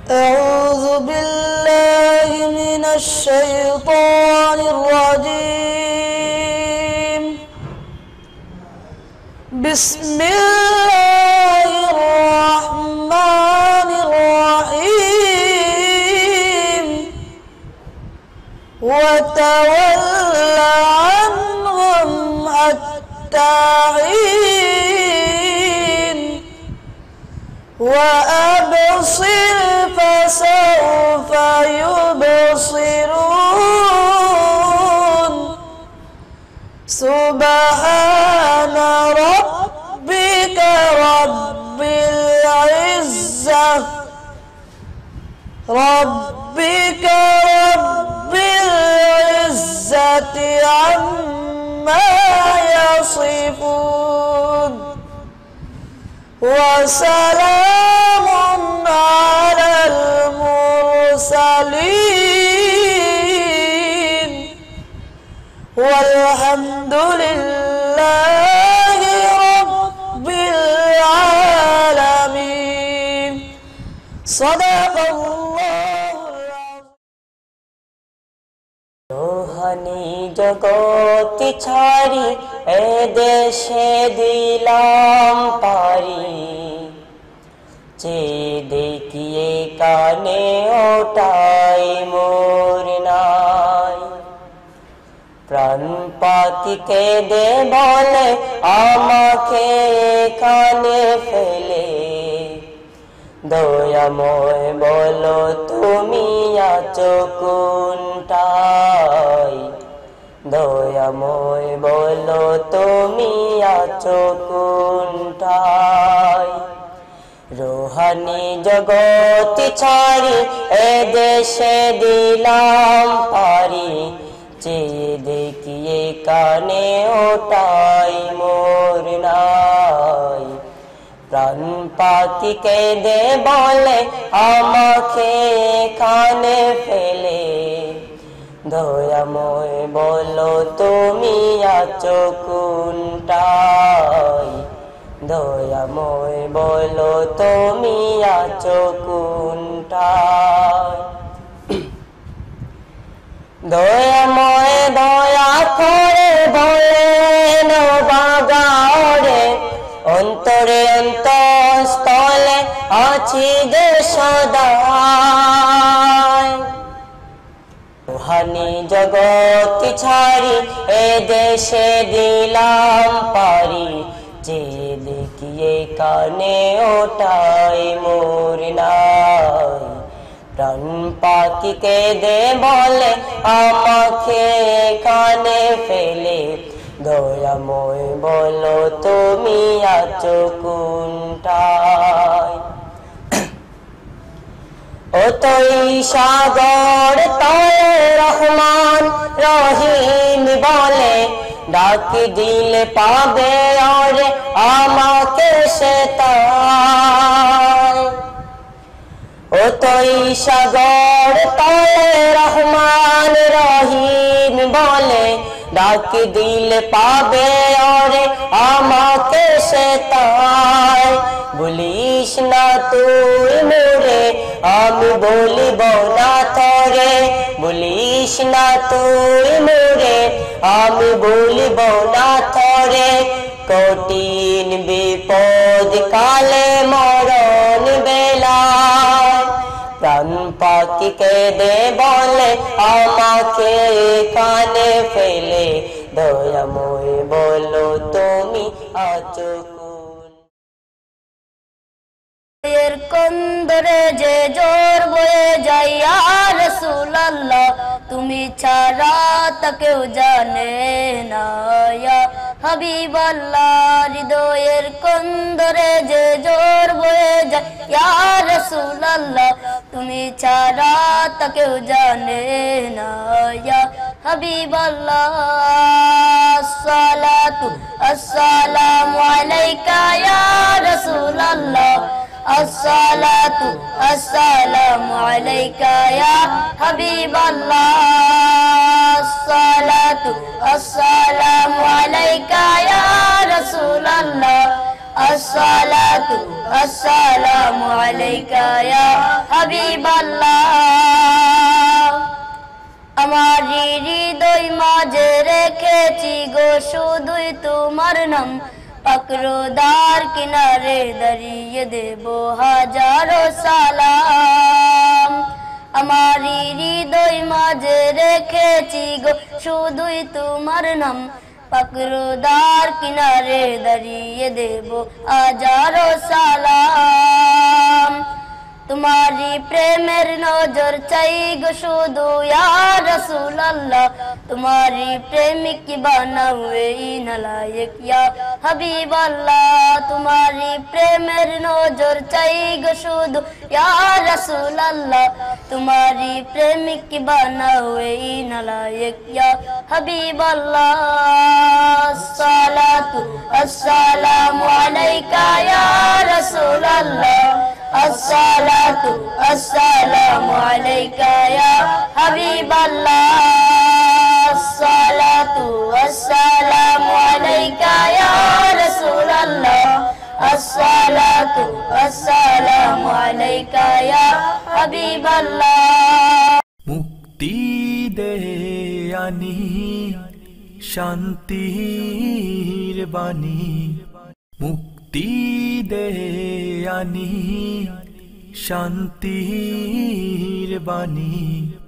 أعوذ بالله من الشيطان الرجيم بسم الله الرحمن الرحيم وتول عنهم حتى حين وأبصر فسوف يبصرون سبحان ربك رب العزة عما يصفون وسلام على المرسلين والحمد لله رب العالمين صدق الله العظيم রোহানি জগৎ ছাড়ি এ দেশে দিলাম পারি যে দেখিয়ে কানে ওটাই মোর নাই প্রাণ পাখিকে দে বলে আমাকে কানে ফেলে দয়াময় বলো তুমি আছো কোনটায় দয়াময় বলো তুমি আছো কোনটায় রোহানি জগৎ ছাড়ি এ দেশে দিলাম পারি যে দেখিয়ে কানে ওটাই মোর নাই প্রাণ পাখিকে দে বলে আমাকে কানে ফেলে দয়াময় বলো তুমি আছো কোনটায় দয়াময় বলো তুমি আছো কোনটায় দয়াময় দয়া করে বলেন বাগারে অন্তরে অন্তঃস্থলে আছি যে সদাই রোহানি জগৎ ছাড়ি এ দেশে দিলাম পারি যে দেখিয়ে কানে ওটাই মোর নাই প্রাণ পাখিকে দে বলে আমাকে কানে ফেলে দয়াময় বলো তুমি আছো কোনটায় ওতই সাগর তলে রহমান রহিম বলে ডাক দিলে পাবে ওরে আমাকে সে তাই ওতই সাগর তলে রহমান রহিম বলে ডাক দিলে পাবে ওরে আমাকে সে তাই বলিস না তুই মোরে আমি বলিব না তরে বলিস না তুই মোরে আমি বলিব না তরে কঠিন বিপদ কালে মরণ বেলায় প্রাণ পাখিকে দে বলে আমাকে কানে ফেলে দয়াময় বলো তুমি আছো এর কন্দরে যে জোর বয়ে যায় ইয়া রাসূলুল্লাহ তুমি ছাড়া তা কেউ জানে না ইয়া হাবিবাল্লাহ হৃদয়ের কন্দরে যে জোর বয়ে যায় ইয়া রাসূলুল্লাহ তুমি ছাড়া তা কেউ জানে না ইয়া হাবিবাল্লাহ আসসালাতু আসসালামু আলাইকা ইয়া রাসূলুল্লাহ আসসালাতু আসসালামু আলাইকা ইয়া হাবিবাল্লাহ আসসালাতু আসসালামু আলাইকা ইয়া রাসূলুল্লাহ আসসালাতু আসসালামু আলাইকা ইয়া হাবিবাল্লাহ। আমার হৃদয় মাঝে রেখেছি গো শুধুই তোমার নাম, পাকরোদার কিনারে দাঁড়িয়ে দেব হাজারো সালাম। আমার হৃদয় মাঝে রেখেছি গো শুধুই তোমার নাম, পাকরোদার কিনারে দাঁড়িয়ে দেব হাজারো সালাম। তোমারি প্রেমের নজর চাই গো শুধু ইয়া রাসূলুল্লাহ, তোমারি প্রেমিক বানাও এই নালায়েক ইয়া হাবিবাল্লাহ। তোমারি প্রেমের নজর চাই গো শুধু ইয়া রাসূলুল্লাহ, তোমারি প্রেমিক বানাও এই নালায়েক ইয়া হাবিবাল্লাহ। আসসালাতু আসসালামু আলাইকা ইয়া রাসূলুল্লাহ, আসসালাতু আসসালামু আলাইকা ইয়া হাবিবাল্লাহ। আসসালাতু আসসালামু আলাইকা ইয়া রাসূলুল্লাহ, আসসালাতু আসসালামু আলাইকা ইয়া হাবিবাল্লাহ। মুক্তি দে আনি শান্তির বাণী, মুক্তি দে আনি শান্তির বাণী।